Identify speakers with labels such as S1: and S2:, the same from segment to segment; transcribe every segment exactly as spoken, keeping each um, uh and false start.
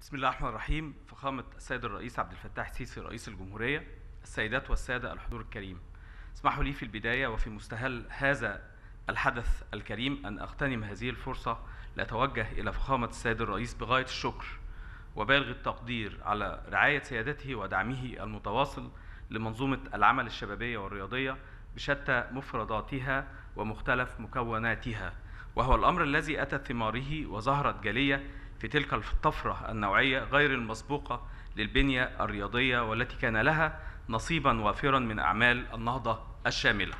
S1: بسم الله الرحمن الرحيم. فخامة السيد الرئيس عبد الفتاح السيسي رئيس الجمهورية، السيدات والسادة الحضور الكريم، اسمحوا لي في البداية وفي مستهل هذا الحدث الكريم أن أغتنم هذه الفرصة لأتوجه إلى فخامة السيد الرئيس بغاية الشكر وبالغ التقدير على رعاية سيادته ودعمه المتواصل لمنظومة العمل الشبابية والرياضية بشتى مفرداتها ومختلف مكوناتها، وهو الأمر الذي أتت ثماره وظهرت جلية في تلك الطفرة النوعية غير المسبوقة للبنية الرياضية والتي كان لها نصيبا وافرا من أعمال النهضة الشاملة.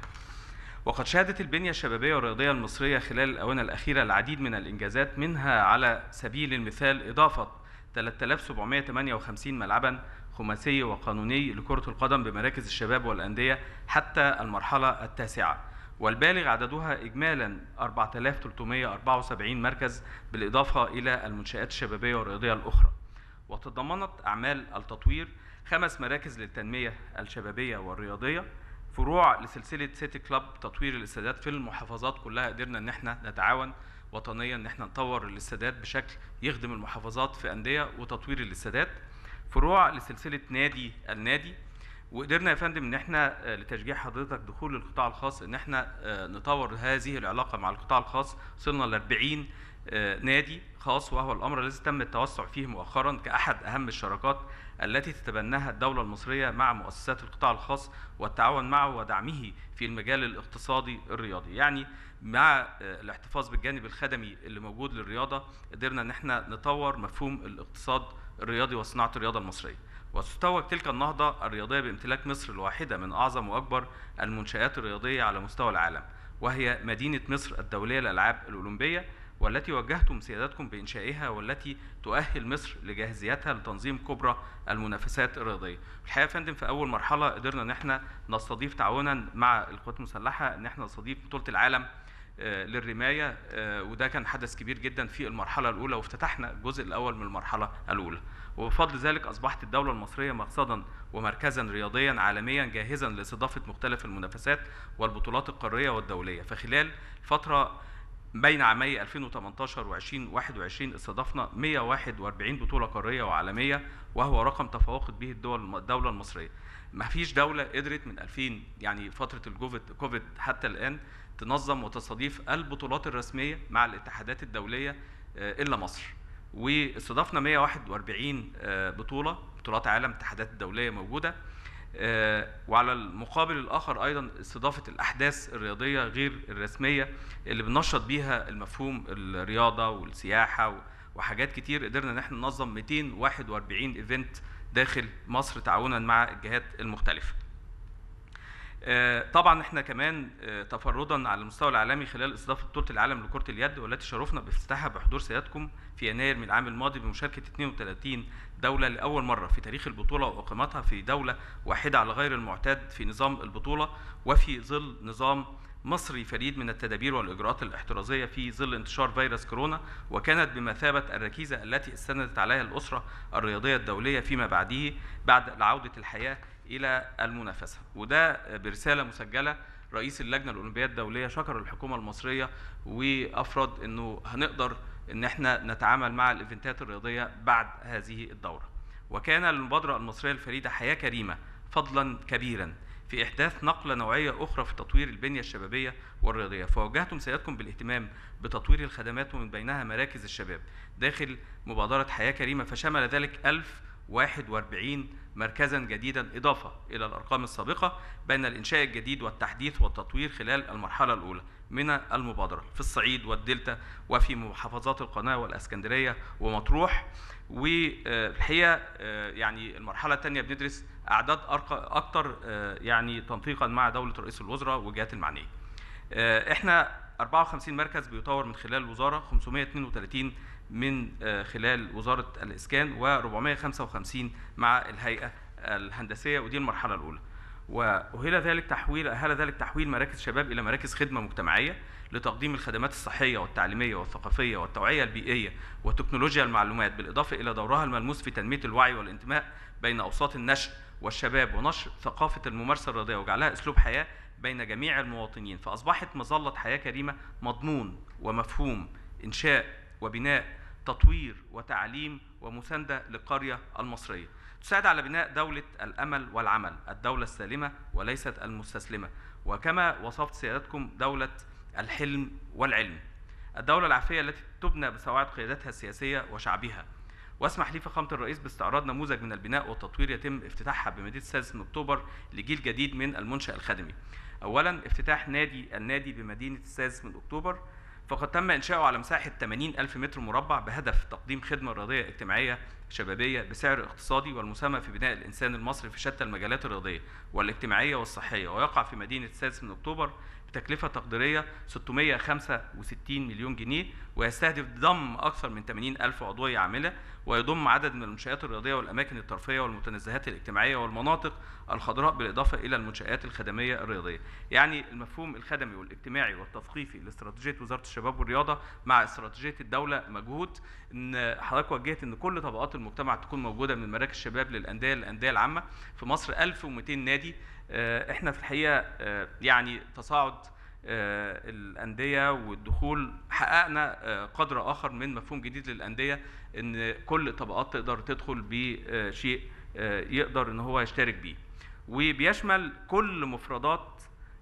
S1: وقد شهدت البنية الشبابية والرياضية المصرية خلال الآونة الأخيرة العديد من الإنجازات، منها على سبيل المثال إضافة ثلاثة آلاف وسبعمائة وثمانية وخمسين ملعبا خماسي وقانوني لكرة القدم بمراكز الشباب والأندية حتى المرحلة التاسعة، والبالغ عددها إجمالا أربعة آلاف وثلاثمائة وأربعة وسبعين مركز بالإضافة إلى المنشآت الشبابية والرياضية الأخرى. وتضمنت أعمال التطوير خمس مراكز للتنمية الشبابية والرياضية، فروع لسلسلة سيتي كلاب تطوير الاستادات في المحافظات كلها. قدرنا ان احنا نتعاون وطنيا ان احنا نطور الاستادات بشكل يخدم المحافظات في أندية وتطوير الاستادات. فروع لسلسلة نادي النادي، وقدرنا يا فندم ان احنا لتشجيع حضرتك دخول القطاع الخاص ان احنا نطور هذه العلاقة مع القطاع الخاص. وصلنا ل أربعين نادي خاص، وهو الامر الذي تم التوسع فيه مؤخرا كأحد اهم الشراكات التي تتبناها الدولة المصرية مع مؤسسات القطاع الخاص والتعاون معه ودعمه في المجال الاقتصادي الرياضي. يعني مع الاحتفاظ بالجانب الخدمي اللي موجود للرياضة، قدرنا ان احنا نطور مفهوم الاقتصاد الرياضي وصناعة الرياضة المصرية. وتتوج تلك النهضة الرياضية بامتلاك مصر الواحدة من أعظم وأكبر المنشآت الرياضية على مستوى العالم، وهي مدينة مصر الدولية للألعاب الأولمبية، والتي وجهتم سيادتكم بإنشائها، والتي تؤهل مصر لجاهزيتها لتنظيم كبرى المنافسات الرياضية. الحقيقة يا فندم في أول مرحلة قدرنا إن احنا نستضيف تعاونا مع القوات المسلحة إن احنا نستضيف بطولة العالم للرماية، وده كان حدث كبير جدا في المرحلة الأولى، وافتتحنا الجزء الأول من المرحلة الأولى. وبفضل ذلك أصبحت الدولة المصرية مقصدا ومركزا رياضيا عالميا جاهزا لاستضافة مختلف المنافسات والبطولات القارية والدولية. فخلال فترة بين عامي ألفين وثمانية عشر وألفين وواحد وعشرين استضفنا مئة وواحد وأربعين بطولة قارية وعالمية، وهو رقم تفوقت به الدول الدولة المصرية. ما فيش دولة قدرت من ألفين يعني فترة الكوفيد كوفيد حتى الآن تنظم وتستضيف البطولات الرسمية مع الاتحادات الدولية إلا مصر. واستضفنا مئة وواحد وأربعين بطولة بطولات عالم اتحادات الدولية موجودة، وعلى المقابل الآخر أيضا استضافة الأحداث الرياضية غير الرسمية اللي بننشط بيها المفهوم الرياضة والسياحة وحاجات كتير. قدرنا ان احنا ننظم مئتين وواحد وأربعين ايفنت داخل مصر تعاونا مع الجهات المختلفة. طبعا احنا كمان تفردا على المستوى العالمي خلال استضافه بطوله العالم لكره اليد، والتي شرفنا بافتتاحها بحضور سيادتكم في يناير من العام الماضي بمشاركه اثنين وثلاثين دوله لاول مره في تاريخ البطوله، واقامتها في دوله واحده على غير المعتاد في نظام البطوله، وفي ظل نظام مصري فريد من التدابير والاجراءات الاحترازيه في ظل انتشار فيروس كورونا، وكانت بمثابه الركيزه التي استندت عليها الاسره الرياضيه الدوليه فيما بعده بعد عوده الحياه الى المنافسه. وده برساله مسجله رئيس اللجنه الاولمبيه الدوليه شكر الحكومه المصريه وافرض انه هنقدر ان احنا نتعامل مع الايفنتات الرياضيه بعد هذه الدوره. وكان للمبادره المصريه الفريده حياه كريمه فضلا كبيرا في احداث نقله نوعيه اخرى في تطوير البنيه الشبابيه والرياضيه، فوجهتم سيادتكم بالاهتمام بتطوير الخدمات ومن بينها مراكز الشباب داخل مبادره حياه كريمه، فشمل ذلك ألف وواحد وأربعين مركزا جديدا إضافة إلى الأرقام السابقة بين الإنشاء الجديد والتحديث والتطوير خلال المرحلة الأولى من المبادرة في الصعيد والدلتا وفي محافظات القناة والإسكندرية ومطروح. والحقيقة يعني المرحلة الثانية بندرس أعداد أكثر يعني تنسيقا مع دولة رئيس الوزراء والجهات المعنية. إحنا أربعة وخمسين مركز بيطور من خلال الوزارة، خمسمائة واثنين وثلاثين من خلال وزارة الإسكان، وأربعمائة وخمسة وخمسين مع الهيئة الهندسية، ودي المرحلة الأولى. وأهل ذلك تحويل أهل ذلك تحويل مراكز شباب إلى مراكز خدمة مجتمعية لتقديم الخدمات الصحية والتعليمية والثقافية والتوعية البيئية وتكنولوجيا المعلومات، بالإضافة إلى دورها الملموس في تنمية الوعي والانتماء بين أوساط النشء والشباب، ونشر ثقافة الممارسة الرياضية وجعلها أسلوب حياة بين جميع المواطنين. فأصبحت مظلة حياة كريمة مضمون ومفهوم إنشاء وبناء تطوير وتعليم ومساندة للقرية المصرية. تساعد على بناء دولة الأمل والعمل، الدولة السالمة وليست المستسلمة، وكما وصفت سيادتكم دولة الحلم والعلم، الدولة العافية التي تبنى بسواعد قيادتها السياسية وشعبها. واسمح لي فخامة الرئيس باستعراض نموذج من البناء والتطوير يتم افتتاحها بمدينة السادس من أكتوبر لجيل جديد من المنشأ الخدمي. أولاً افتتاح نادي النادي بمدينة السادس من أكتوبر، فقد تم إنشاؤه على مساحة ثمانين ألف متر مربع بهدف تقديم خدمة رياضية اجتماعية شبابية بسعر اقتصادي والمساهمة في بناء الإنسان المصري في شتى المجالات الرياضية والاجتماعية والصحية، ويقع في مدينة السادس من أكتوبر بتكلفة تقديرية ستمائة وخمسة وستين مليون جنيه، ويستهدف ضم أكثر من ثمانين ألف عضوية عاملة، ويضم عدد من المنشآت الرياضية والأماكن الترفيهية والمتنزهات الاجتماعية والمناطق الخضراء، بالإضافة إلى المنشآت الخدمية الرياضية. يعني المفهوم الخدمي والاجتماعي والتثقيفي لاستراتيجية وزارة الشباب والرياضة مع استراتيجية الدولة مجهود إن حضرتك وجهت إن كل طبقات المجتمع تكون موجودة، من مراكز الشباب للأندية للأندية العامة. في مصر ألف ومئتين نادي. احنا في الحقيقة يعني تصاعد الأندية والدخول حققنا قدر آخر من مفهوم جديد للأندية، إن كل طبقات تقدر تدخل بشيء يقدر إن هو يشترك بيه، وبيشمل كل مفردات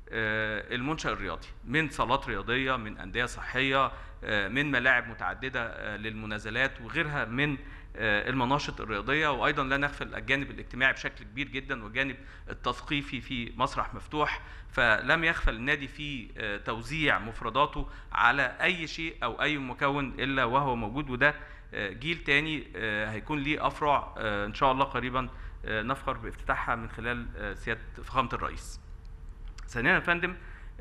S1: المنشأ الرياضي، من صالات رياضية، من أندية صحية، من ملاعب متعددة للمنازلات وغيرها من المناشط الرياضية. وأيضا لا نغفل الجانب الاجتماعي بشكل كبير جدا، والجانب التثقيفي في مسرح مفتوح، فلم يغفل النادي في توزيع مفرداته على أي شيء أو أي مكون إلا وهو موجود. وده جيل تاني هيكون ليه أفرع إن شاء الله قريبا نفخر بافتتاحها من خلال سيادة فخامة الرئيس. ثانيا يا فندم،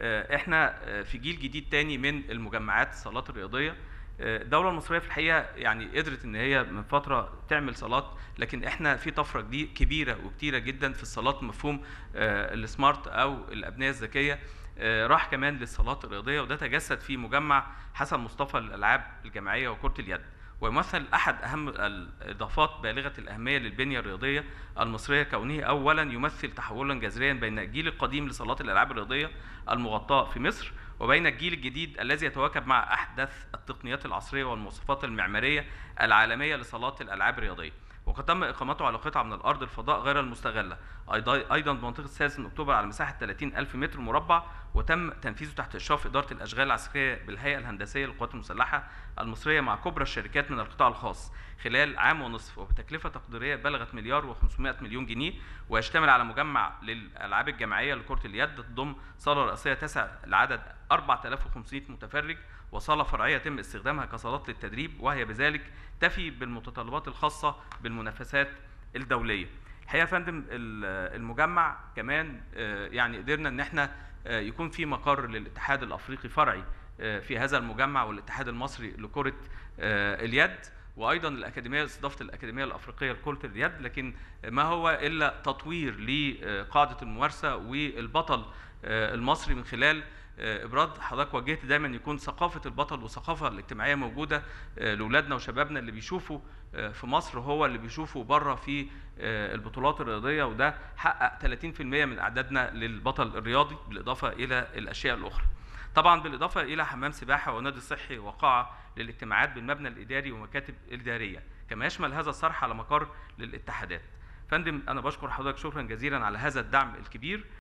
S1: احنا في جيل جديد تاني من المجمعات الصالات الرياضية. الدولة المصرية في الحقيقة يعني قدرت ان هي من فترة تعمل صالات، لكن احنا في طفرة دي كبيرة وكتيرة جدا في الصالات، مفهوم السمارت او الابنية الذكية راح كمان للصالات الرياضية، وده تجسد في مجمع حسن مصطفى للألعاب الجماعية وكرة اليد، ويمثل أحد أهم الإضافات بالغة الأهمية للبنية الرياضية المصرية، كونه أولاً يمثل تحولاً جذرياً بين الجيل القديم لصالات الألعاب الرياضية المغطاة في مصر وبين الجيل الجديد الذي يتواكب مع أحدث التقنيات العصرية والمواصفات المعمارية العالمية لصالات الألعاب الرياضية. وقد تم إقامته على قطعة من الأرض الفضاء غير المستغلة أيضاً بمنطقة السادس من أكتوبر على مساحة ثلاثين ألف متر مربع، وتم تنفيذه تحت إشراف إدارة الأشغال العسكرية بالهيئة الهندسية للقوات المسلحة المصرية مع كبرى الشركات من القطاع الخاص خلال عام ونصف، وبتكلفة تقديرية بلغت مليار وخمسمائة مليون جنيه. ويشتمل على مجمع للألعاب الجماعية لكرة اليد تضم صالة رئيسية تسع العدد أربعة آلاف وخمسمائة متفرج، وصالة فرعية يتم استخدامها كصالات للتدريب، وهي بذلك تفي بالمتطلبات الخاصة بالمنافسات الدولية. الحقيقة يا فندم المجمع كمان يعني قدرنا ان احنا يكون في مقر للاتحاد الافريقي فرعي في هذا المجمع، والاتحاد المصري لكرة اليد، وايضا الاكاديميه، استضافه الاكاديميه الافريقيه لكره اليد، لكن ما هو الا تطوير لقاعده الممارسه والبطل المصري من خلال ابراز. حضرتك وجهت دايما يكون ثقافه البطل والثقافه الاجتماعيه موجوده لاولادنا وشبابنا، اللي بيشوفوا في مصر هو اللي بيشوفوا بره في البطولات الرياضيه، وده حقق ثلاثين بالمئة من اعدادنا للبطل الرياضي، بالاضافه الى الاشياء الاخرى. طبعا بالاضافه الى حمام سباحه ونادي صحي وقاعه للاجتماعات بالمبنى الاداري ومكاتب اداريه، كما يشمل هذا الصرح على مقر للاتحادات. فندم انا بشكر حضرتك شكرا جزيلا على هذا الدعم الكبير.